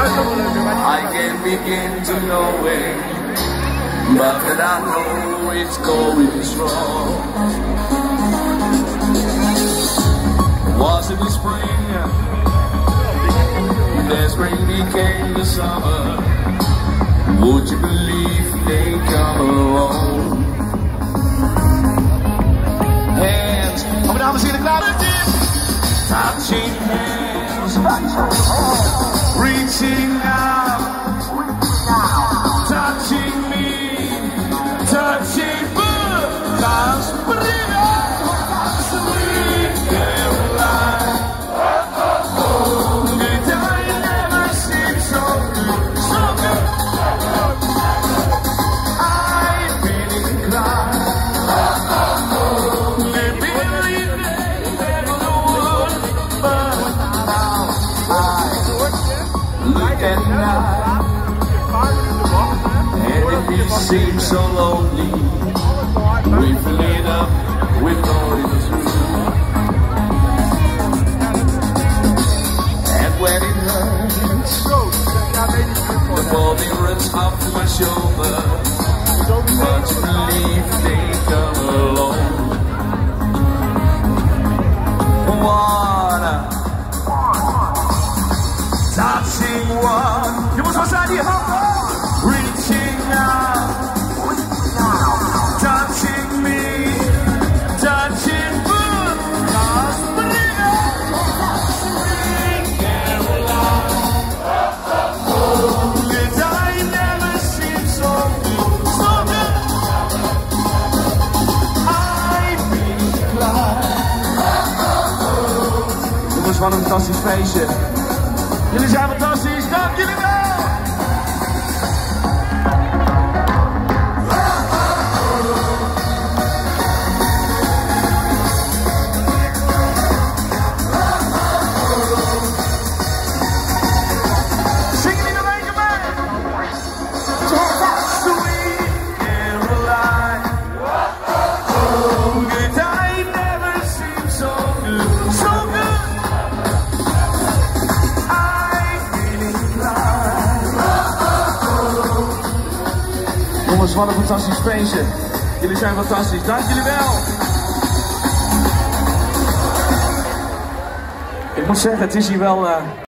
I can begin to know it, but that I know it's going strong. Was it the spring? Then spring became the summer. Would you believe they come along? Hands, oh, dames en heren, klaar met dit? Touching hands, reaching out, touching me, touching me, touch seems so lonely. We fill it up with noise. And when it hurts, the body runs up my shoulder. But you believe they come along. Water, touching one. You must pass out here, reaching out. Wat een fantastisch feestje. Jullie zijn fantastisch, dank jullie wel! Zingen jullie nog één keer mee? Sweet Caroline. Good I never seemed so good, so good. Jongens, wat een fantastisch feestje. Jullie zijn fantastisch, dank jullie wel. Ik moet zeggen, het is hier wel